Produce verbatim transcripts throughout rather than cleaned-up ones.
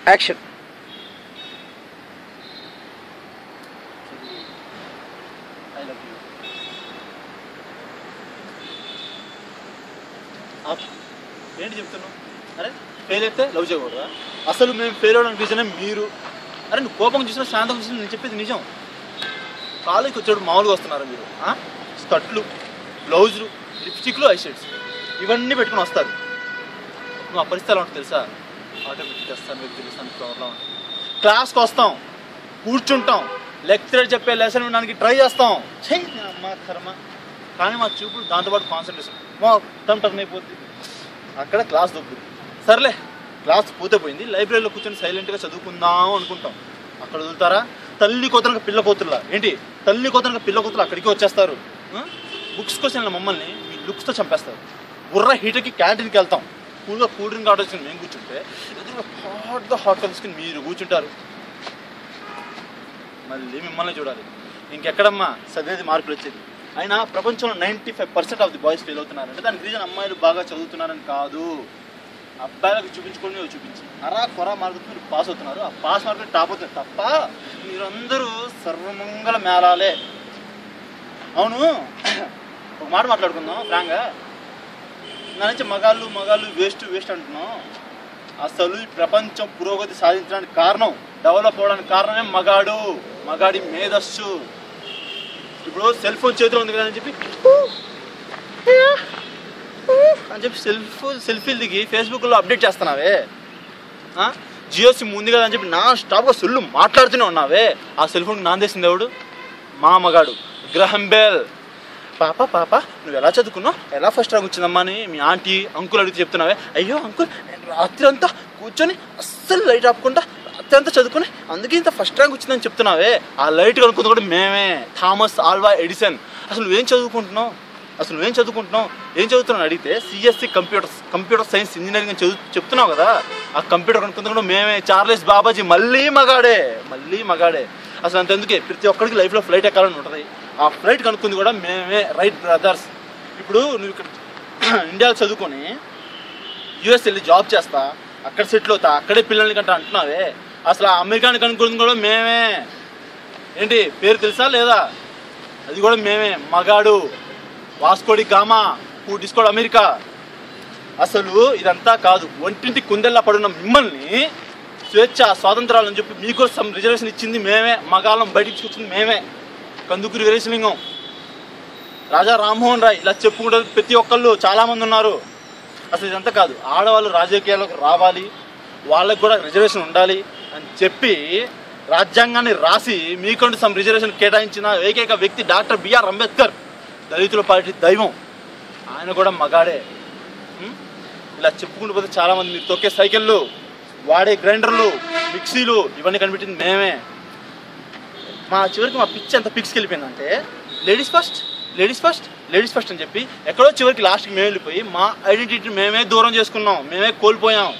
Action. I love you. ఏంటి చెప్తున్నావు? అరే ఫెయిల్ అయితే లవ్ చేయకూడదా? అసలు మేము ఫెయిల్ అవ్వడానికి రీజనే మీరు. అరే నువ్వు కోపం చూసినా శాంతం చూసినా నేను చెప్పేది నిజం. కాలేజీకి వచ్చాడు మామూలుగా వస్తున్నారు మీరు. స్కర్ట్లు, బ్లౌజులు, లిప్స్టిక్లు, ఐ షేడ్స్ ఇవన్నీ పెట్టుకుని వస్తారు. నువ్వు ఆ పరిస్థితి ఎలా ఉంటుంది తెలుసా? ఆటోమేటిక్ వస్తాను, వ్యక్తి తెలుస్తాను, ఫ్లవర్లా ఉంటుంది. క్లాస్కి వస్తాం, కూర్చుంటాం, లెక్చరర్ చెప్పే లెసన్ వినడానికి ట్రై చేస్తాం. చెయ్యి అమ్మ కర్మ. కానీ మా చూపులు దాంతోపాటు కాన్సన్ట్రేషన్ మొత్తం టర్న్ అయిపోద్ది. అక్కడ క్లాస్ దొబ్బుద్ది. సర్లే క్లాస్ పోతే పోయింది, లైబ్రరీలో కూర్చొని సైలెంట్గా చదువుకుందాం అనుకుంటాం. అక్కడ వదులుతారా? తల్లి కోతనక పిల్ల కోతురులా. ఏంటి తల్లి కోతనక పిల్ల కోతులు అక్కడికి వచ్చేస్తారు. బుక్స్ కోసం మమ్మల్ని మీ లుక్స్తో చంపేస్తారు. బుర్ర హీటర్కి క్యాంటీన్కి వెళ్తాం, కూల్గా కూల్ డ్రింక్ ఆర్డర్ చేసుకుని మేము కూర్చుంటే ఎదురుగా హాట్గా హాట్ తీసుకుని మీరు కూర్చుంటారు. మళ్ళీ మిమ్మల్ని చూడాలి. ఇంకెక్కడమ్మా చదివేది మార్కులు వచ్చేది? అయినా ప్రపంచంలో ninety five percent of the boys fail అవుతున్నారంటే దానికి రీజన్ అమ్మాయిలు బాగా చదువుతున్నారని కాదు. అబ్బాయిలకు చూపించుకొని చూపించి అరా కొరా మార్కులు మీరు పాస్ అవుతున్నారు. ఆ పాస్ మార్కులు టాప్ అవుతుంది తప్ప మీరందరూ సర్వమంగళ మేళాలే. అవును, ఒక మాట మాట్లాడుకుందాం ఫ్రాంక్గా. నా నుంచి మగాళ్ళు మగాళ్ళు వేస్ట్ వేస్ట్ అంటున్నాం. అసలు ఈ ప్రపంచం పురోగతి సాధించడానికి కారణం, డెవలప్ అవ్వడానికి కారణమే మగాడు, మగాడి మేధస్సు. ఇప్పుడు సెల్ ఫోన్ చేతిలో ఉంది కదా అని చెప్పి అని చెప్పి సెల్ఫ్ సెల్ఫీలు దిగి ఫేస్బుక్లో అప్డేట్ చేస్తున్నావే. జియో సిమ్ ఉంది కదా అని చెప్పి నా స్టాప్గా సొల్లు మాట్లాడుతూనే ఉన్నావే. ఆ సెల్ ఫోన్కి నాందేసింది ఎవడు? మా మగాడు గ్రహం బెల్. పాప పాప నువ్వు ఎలా చదువుకున్నావు, ఎలా ఫస్ట్ ర్యాంక్ వచ్చిందమ్మా అని మీ ఆంటీ అంకుల్ అడిగితే చెప్తున్నావే. అయ్యో అంకుల్ రాత్రి అంతా కూర్చొని అస్సలు లైట్ ఆపుకుంటా రాత్రి అంతా చదువుకుని అందుకే ఇంత ఫస్ట్ ర్యాంక్ వచ్చిందని చెప్తున్నావే. ఆ లైట్ కనుక్కుంది కూడా మేమే, థామస్ ఆల్వా ఎడిసన్. అసలు నువ్వేం చదువుకుంటున్నావు? అసలు నువ్వేం చదువుకుంటున్నావు ఏం చదువుతున్నావు అడిగితే CSC computers computer science engineering అని చదువు చెప్తున్నావు కదా. ఆ కంప్యూటర్ కనుక్కుంది కూడా మేమే. చార్లెస్ బాబాజీ మళ్ళీ మగాడే, మళ్ళీ మగాడే. అసలు అంతెందుకే ప్రతి ఒక్కరికి లైఫ్లో ఫ్లైట్ ఎక్కాలని ఉంటుంది. ఆ ఫ్లైట్ కనుక్కుంది కూడా మేమే, రైట్ బ్రదర్స్. ఇప్పుడు నువ్వు ఇక్కడ ఇండియాలో చదువుకొని యూఎస్ వెళ్ళి జాబ్ చేస్తా, అక్కడ సెటిల్ అవుతా, అక్కడే పిల్లల్ని కంటే అంటున్నావే. అసలు ఆ అమెరికాని కనుక్కుంది కూడా మేమే. ఏంటి పేరు తెలుసా లేదా? అది కూడా మేమే, మగాడు. Vasco da Gama, who discovered America. అసలు ఇదంతా కాదు, ఒంటింటి కుందెల్లా పడున్న మిమ్మల్ని స్వేచ్ఛ స్వాతంత్రాలని చెప్పి మీకోసం రిజర్వేషన్ ఇచ్చింది మేమే, మగాళ్ళం బయటికి తీసుకొచ్చింది మేమే. కందుకూరి వీరేశలింగం, రాజా రామ్మోహన్ రాయ్, ఇలా చెప్పుకుంటే ప్రతి ఒక్కళ్ళు చాలామంది ఉన్నారు. అసలు ఇదంతా కాదు, ఆడవాళ్ళు రాజకీయాలకు రావాలి, వాళ్ళకు కూడా రిజర్వేషన్ ఉండాలి అని చెప్పి రాజ్యాంగాన్ని రాసి మీకంటూ సమ్ రిజర్వేషన్ కేటాయించిన ఏకైక వ్యక్తి డాక్టర్ బిఆర్ అంబేద్కర్, దళితుల పార్టీ దైవం. ఆయన కూడా మగాడే. ఇలా చెప్పుకుంటూ పోతే చాలామంది. మీరు తొక్కే సైకిళ్ళు, వాడే గ్రైండర్లు, మిక్సీలు ఇవన్నీ కనిపెట్టింది మేమే. మా చివరికి మా పిచ్చి ఎంత పిక్స్కి వెళ్ళిపోయిందంటే ladies first ladies first ladies first అని చెప్పి ఎక్కడో చివరికి లాస్ట్కి మేము వెళ్ళిపోయి మా ఐడెంటిటీని మేమే దూరం చేసుకున్నాం, మేమే కోల్పోయాం.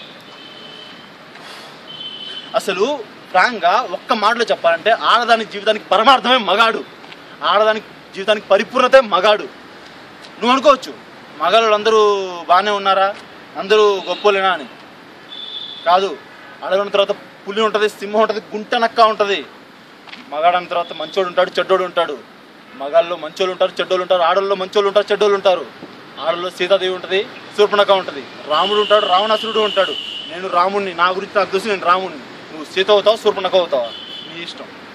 అసలు ఫ్రాంక్గా ఒక్క మాటలో చెప్పాలంటే ఆడదానికి జీవితానికి పరమార్థమే మగాడు, ఆడదానికి జీవితానికి పరిపూర్ణతే మగాడు. నువ్వు అనుకోవచ్చు మగాళ్ళు అందరూ బాగానే ఉన్నారా, అందరూ గొప్పలేనా అని. కాదు, ఆడదాని తర్వాత పులి ఉంటుంది, సింహం ఉంటుంది, గుంట నక్క ఉంటుంది. మగాడన్న తర్వాత మంచోడు ఉంటాడు, చెడ్డోడు ఉంటాడు. మగాళ్ళలో మంచోళ్ళు ఉంటారు, చెడ్డోళ్ళు ఉంటారు. ఆడల్లో మంచోళ్ళు ఉంటారు, చెడ్డోళ్ళు ఉంటారు. ఆడల్లో సీతాదేవి ఉంటుంది, శూర్పణఖ ఉంటుంది. రాముడు ఉంటాడు, రావణాసురుడు ఉంటాడు. నేను రాముడిని, నా గురించి నాకు తెలుసు, నేను రాముడిని. నువ్వు సీత అవుతావా, శూర్పణఖ అవుతావా, నీ ఇష్టం.